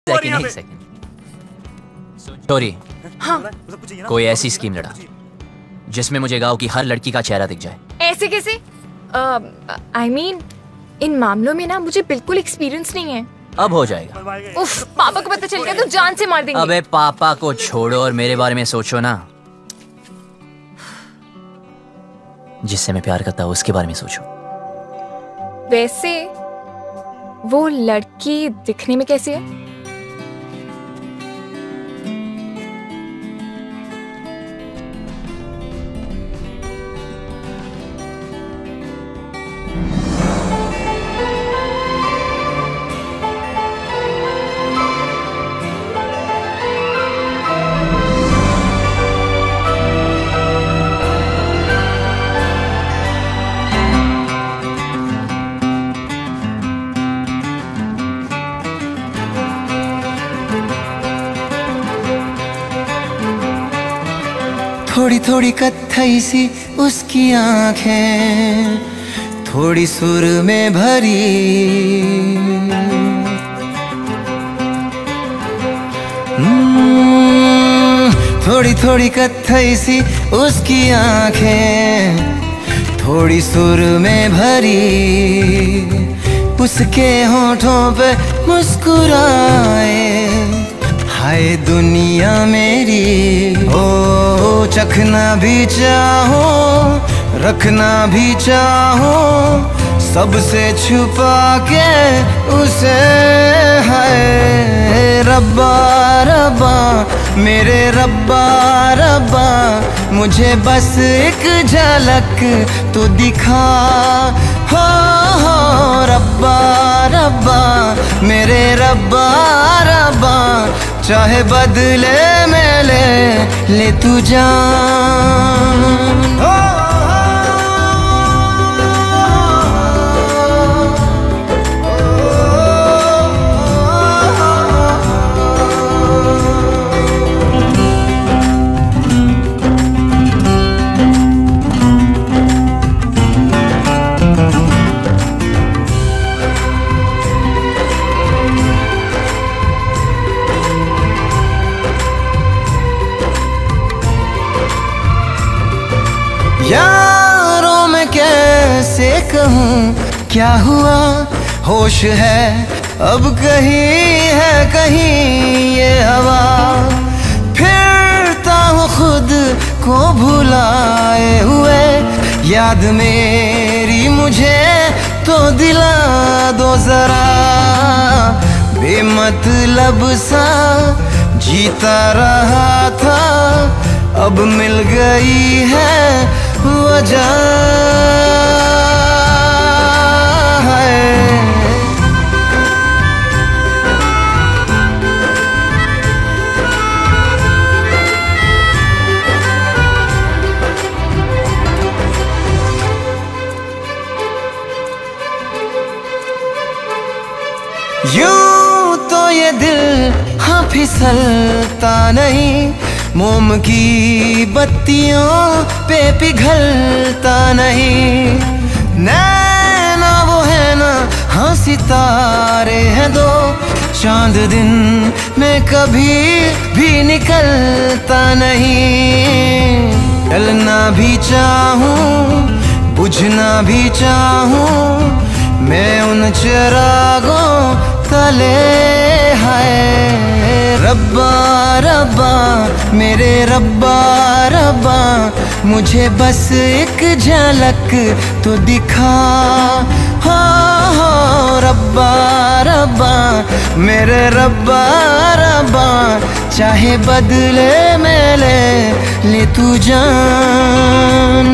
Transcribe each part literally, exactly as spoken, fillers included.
Second एक second story. हाँ। कोई ऐसी स्कीम लड़ा जिसमें मुझे गांव की हर लड़की का चेहरा दिख जाए। ऐसे कैसे? आई मीन इन मामलों में ना मुझे बिल्कुल एक्सपीरियंस नहीं है। अब हो जाएगा। उफ, पापा को पता चल गया तो जान से मार देंगे। अबे पापा को छोड़ो और मेरे बारे में सोचो ना। जिससे मैं प्यार करता हूँ उसके बारे में सोचो। वैसे वो लड़की दिखने में कैसी है? थोड़ी थोड़ी कत्थई सी उसकी आंखें, थोड़ी सुर में भरी, थोड़ी थोड़ी कत्थई सी उसकी आंखें, थोड़ी सुर में भरी, उसके होठों पे मुस्कुराए, हाय दुनिया मेरी। ओ चखना भी चाहो, रखना भी चाहो, सबसे छुपा के उसे, हाय रब्बा रब्बा मेरे रब्बा रब्बा, मुझे बस एक झलक तो दिखा, हो हो रब्बा रब्बा मेरे रब्बा रब्बा, चाहे बदले में ले ले तू जान। यारों में कैसे कहूँ क्या हुआ, होश है अब कहीं है कहीं ये हवा, फिरता हूँ खुद को भुलाए हुए, याद मेरी मुझे तो दिला दो जरा, बेमतलब सा जीता रहा था, अब मिल गई है वजह है। यूं तो ये दिल हाँ फिसलता नहीं, मोम की बत्तियों पे पिघलता नहीं, नैना वो है ना हाँ सितारे हैं दो, चांद दिन में कभी भी निकलता नहीं, जलना भी चाहूं बुझना भी चाहूं, मैं उन चिरागों तले, है रब्बा रब्बा मेरे रब्बा रब्बा, मुझे बस एक झलक तो दिखा, हो हो रब्बा रब्बा मेरे रब्बा रब्बा, चाहे बदले में ले ले तू जान।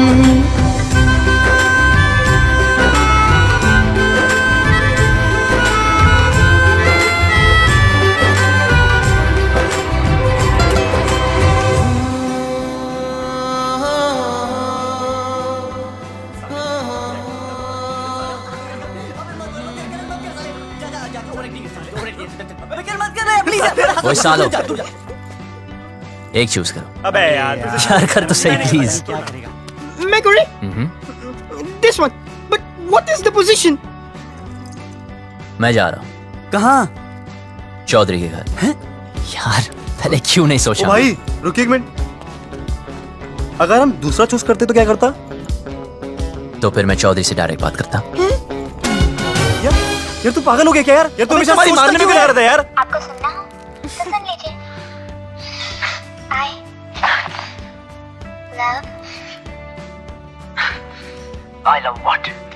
वो सालो एक चूज करो। अबे यार यार कर तो सही please. Meguri? This one. But what is the position? मैं जा रहा हूँ। कहाँ? चौधरी के घर। हैं? यार पहले क्यों नहीं सोचा? ओ भाई रुकिए एक मिनट, अगर हम दूसरा चूज करते तो क्या करता? तो फिर मैं चौधरी से डायरेक्ट बात करता। यार यार तू पागल हो गया क्या यार? यार तू हमेशा हमारी मारने में क्यों लगा रहता है यार? आपको सुनना हो तो सुन लीजिए। I love I love what?